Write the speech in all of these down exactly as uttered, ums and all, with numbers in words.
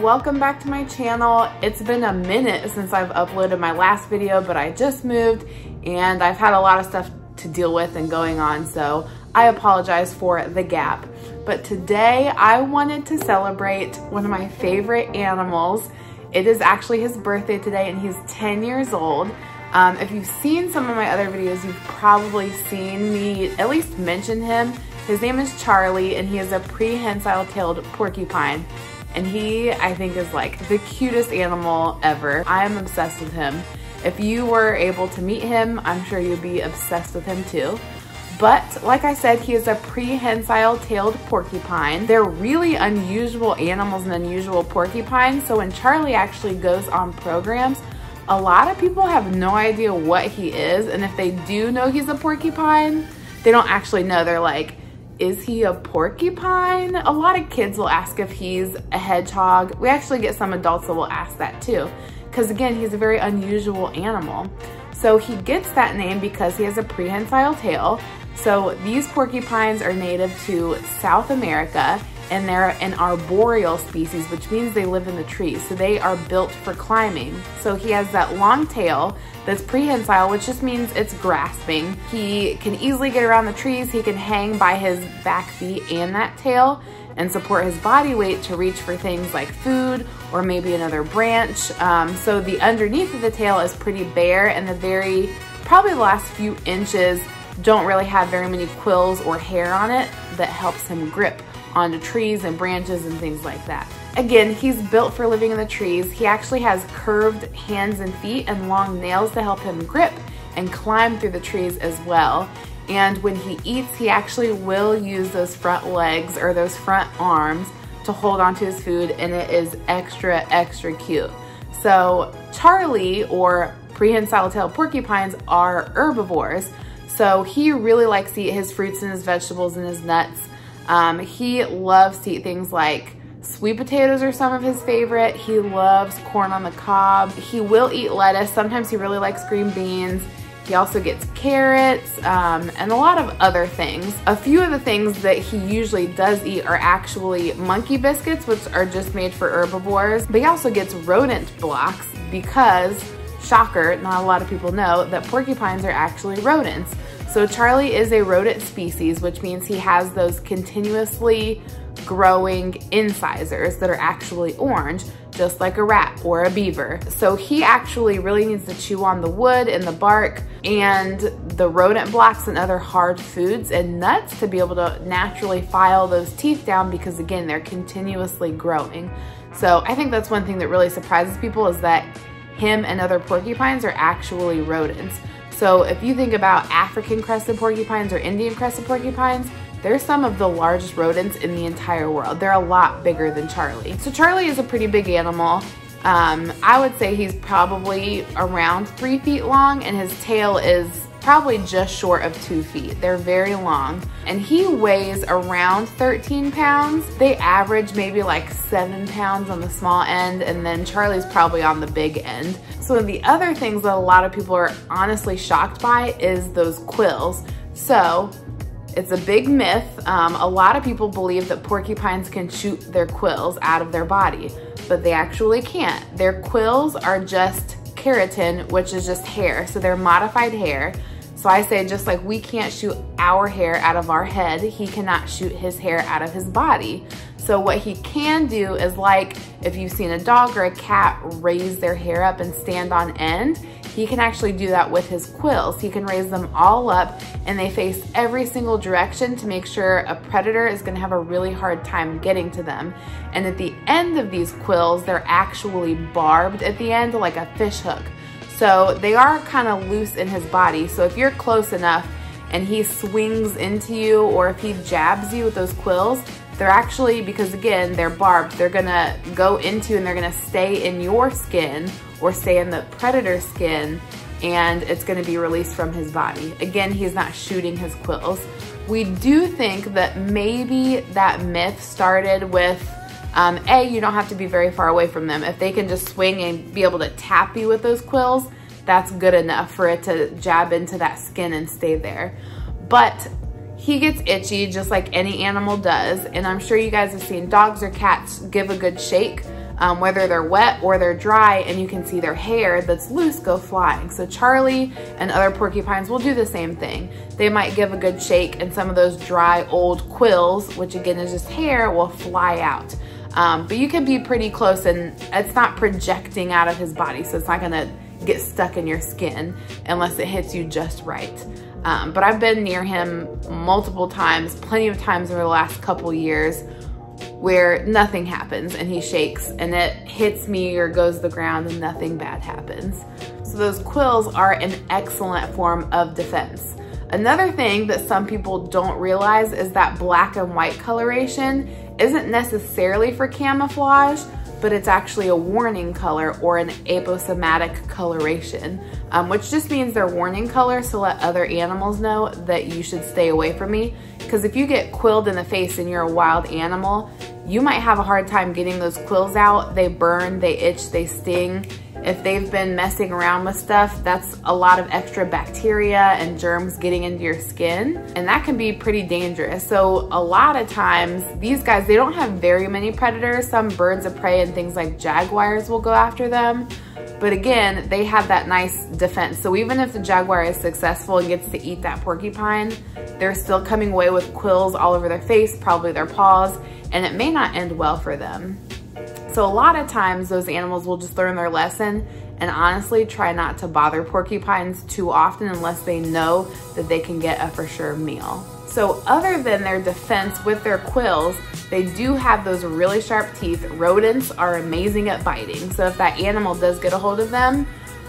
welcome back to my channel. It's been a minute since I've uploaded my last video, but I just moved and I've had a lot of stuff to deal with and going on, so I apologize for the gap. But today I wanted to celebrate one of my favorite animals. It is actually his birthday today and he's ten years old. Um, if you've seen some of my other videos, you've probably seen me at least mention him. His name is Charlie and he is a prehensile-tailed porcupine. And he, I think, is like the cutest animal ever. I am obsessed with him. If you were able to meet him, I'm sure you'd be obsessed with him too. But like I said, he is a prehensile-tailed porcupine. They're really unusual animals and unusual porcupines. So when Charlie actually goes on programs, a lot of people have no idea what he is. And if they do know he's a porcupine, they don't actually know. They're like, is he a porcupine? A lot of kids will ask if he's a hedgehog. We actually get some adults that will ask that too. Because again, he's a very unusual animal. So he gets that name because he has a prehensile tail. So these porcupines are native to South America and they're an arboreal species, which means they live in the trees. So they are built for climbing. So he has that long tail that's prehensile, which just means it's grasping. He can easily get around the trees. He can hang by his back feet and that tail and support his body weight to reach for things like food or maybe another branch. Um, so the underneath of the tail is pretty bare and the very, probably the last few inches don't really have very many quills or hair on it that helps him grip onto trees and branches and things like that. Again, he's built for living in the trees. He actually has curved hands and feet and long nails to help him grip and climb through the trees as well. And when he eats, he actually will use those front legs or those front arms to hold onto his food, and it is extra, extra cute. So Charlie, or prehensile-tailed porcupines, are herbivores. So he really likes to eat his fruits and his vegetables and his nuts. Um, he loves to eat things like sweet potatoes are some of his favorite. He loves corn on the cob. He will eat lettuce. Sometimes he really likes green beans. He also gets carrots um, and a lot of other things. A few of the things that he usually does eat are actually monkey biscuits, which are just made for herbivores. But he also gets rodent blocks because, shocker, not a lot of people know that porcupines are actually rodents. So Charlie is a rodent species, which means he has those continuously growing incisors that are actually orange, just like a rat or a beaver. So he actually really needs to chew on the wood and the bark and the rodent blocks and other hard foods and nuts to be able to naturally file those teeth down, because again, they're continuously growing. So I think that's one thing that really surprises people, is that him and other porcupines are actually rodents. So if you think about African crested porcupines or Indian crested porcupines, they're some of the largest rodents in the entire world. They're a lot bigger than Charlie. So Charlie is a pretty big animal. Um, I would say he's probably around three feet long and his tail is probably just short of two feet. They're very long. And he weighs around thirteen pounds. They average maybe like seven pounds on the small end, and then Charlie's probably on the big end. So the other things that a lot of people are honestly shocked by is those quills. So it's a big myth. Um, a lot of people believe that porcupines can shoot their quills out of their body, but they actually can't. Their quills are just keratin, which is just hair. So they're modified hair. So I say, just like we can't shoot our hair out of our head, he cannot shoot his hair out of his body. So what he can do is, like if you've seen a dog or a cat raise their hair up and stand on end, he can actually do that with his quills. He can raise them all up and they face every single direction to make sure a predator is gonna have a really hard time getting to them. And at the end of these quills, they're actually barbed at the end like a fish hook. So they are kind of loose in his body. So if you're close enough and he swings into you, or if he jabs you with those quills, they're actually, because again, they're barbed, they're gonna go into and they're gonna stay in your skin or stay in the predator's skin, and it's gonna be released from his body. Again, he's not shooting his quills. We do think that maybe that myth started with Um, A, you don't have to be very far away from them. If they can just swing and be able to tap you with those quills, that's good enough for it to jab into that skin and stay there. But he gets itchy just like any animal does, and I'm sure you guys have seen dogs or cats give a good shake. um, whether they're wet or they're dry, and you can see their hair that's loose go flying. So Charlie and other porcupines will do the same thing. They might give a good shake, and some of those dry old quills, which again is just hair, will fly out. Um, but you can be pretty close, and it's not projecting out of his body, so it's not gonna get stuck in your skin unless it hits you just right. Um, but I've been near him multiple times, plenty of times over the last couple years, where nothing happens and he shakes and it hits me or goes to the ground and nothing bad happens. So those quills are an excellent form of defense. Another thing that some people don't realize is that black and white coloration isn't necessarily for camouflage, but it's actually a warning color or an aposematic coloration, um, which just means they're warning colors to let other animals know that you should stay away from me. Because if you get quilled in the face and you're a wild animal, you might have a hard time getting those quills out. They burn, they itch, they sting. If they've been messing around with stuff, that's a lot of extra bacteria and germs getting into your skin, and that can be pretty dangerous. So a lot of times, these guys, they don't have very many predators. Some birds of prey and things like jaguars will go after them. But again, they have that nice defense. So even if the jaguar is successful and gets to eat that porcupine, they're still coming away with quills all over their face, probably their paws, and it may not end well for them. So a lot of times those animals will just learn their lesson and honestly try not to bother porcupines too often unless they know that they can get a for sure meal. So other than their defense with their quills, they do have those really sharp teeth. Rodents are amazing at biting. So if that animal does get a hold of them,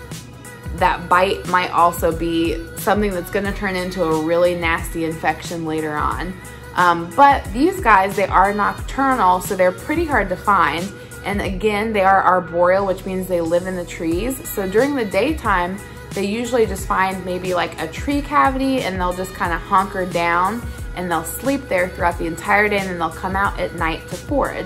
that bite might also be something that's gonna turn into a really nasty infection later on. Um, but these guys, they are nocturnal, so they're pretty hard to find. And again, they are arboreal, which means they live in the trees. So during the daytime, they usually just find maybe like a tree cavity and they'll just kind of hunker down and they'll sleep there throughout the entire day, and then they'll come out at night to forage.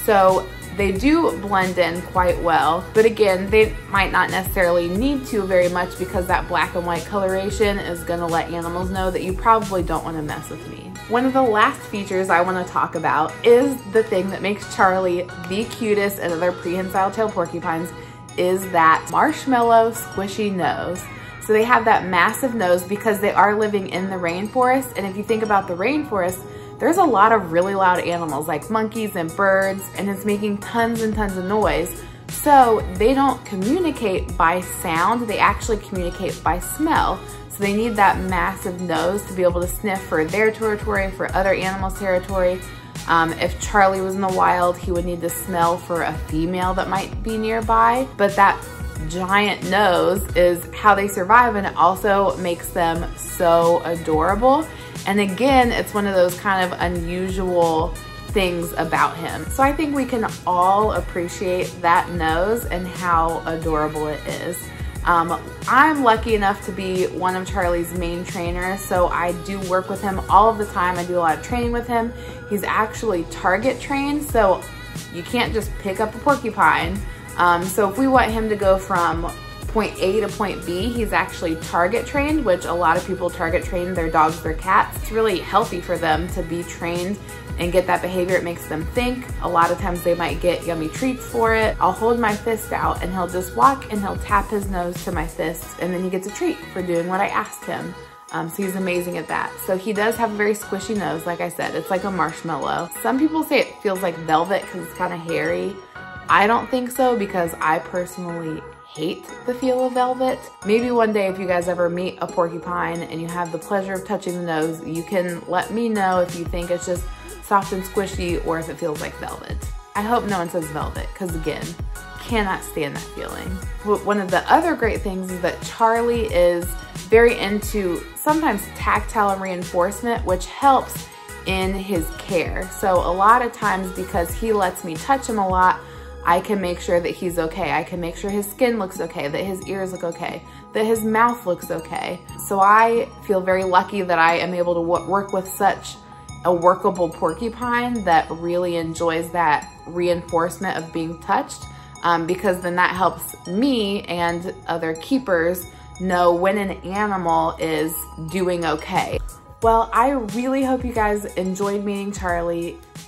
So they do blend in quite well, but again, they might not necessarily need to very much because that black and white coloration is gonna let animals know that you probably don't wanna mess with me. One of the last features I wanna talk about is the thing that makes Charlie the cutest and other prehensile tail porcupines, is that marshmallow squishy nose. So they have that massive nose because they are living in the rainforest, and if you think about the rainforest, there's a lot of really loud animals like monkeys and birds, and it's making tons and tons of noise. So they don't communicate by sound, they actually communicate by smell. So they need that massive nose to be able to sniff for their territory, for other animals' territory. Um, if Charlie was in the wild, he would need to smell for a female that might be nearby. But that giant nose is how they survive, and it also makes them so adorable. And again, it's one of those kind of unusual things about him. So I think we can all appreciate that nose and how adorable it is. Um, I'm lucky enough to be one of Charlie's main trainers, so I do work with him all of the time. I do a lot of training with him. He's actually target trained, so you can't just pick up a porcupine. Um, so if we want him to go from point A to point B, he's actually target trained, which a lot of people target train their dogs, their cats. It's really healthy for them to be trained and get that behavior. It makes them think. A lot of times they might get yummy treats for it. I'll hold my fist out and he'll just walk and he'll tap his nose to my fist, and then he gets a treat for doing what I asked him. Um, so he's amazing at that. So he does have a very squishy nose, like I said. It's like a marshmallow. Some people say it feels like velvet because it's kind of hairy. I don't think so, because I personally hate the feel of velvet. Maybe one day if you guys ever meet a porcupine and you have the pleasure of touching the nose, you can let me know if you think it's just soft and squishy or if it feels like velvet. I hope no one says velvet, because again, cannot stand that feeling. One of the other great things is that Charlie is very into sometimes tactile reinforcement, which helps in his care. So a lot of times, because he lets me touch him a lot, I can make sure that he's okay. I can make sure his skin looks okay, that his ears look okay, that his mouth looks okay. So I feel very lucky that I am able to work with such a workable porcupine that really enjoys that reinforcement of being touched, um, because then that helps me and other keepers know when an animal is doing okay. Well, I really hope you guys enjoyed meeting Charlie.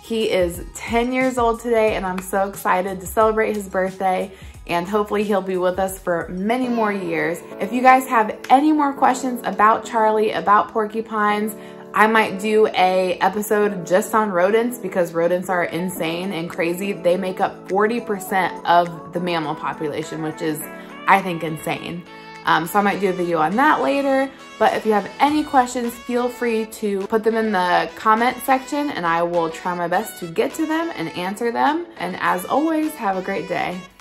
He is ten years old today, and I'm so excited to celebrate his birthday, and hopefully he'll be with us for many more years. If you guys have any more questions about Charlie, about porcupines, I might do a episode just on rodents because rodents are insane and crazy. They make up forty percent of the mammal population, which is, I think, insane. Um, so I might do a video on that later. But if you have any questions, feel free to put them in the comment section and I will try my best to get to them and answer them. And as always, have a great day.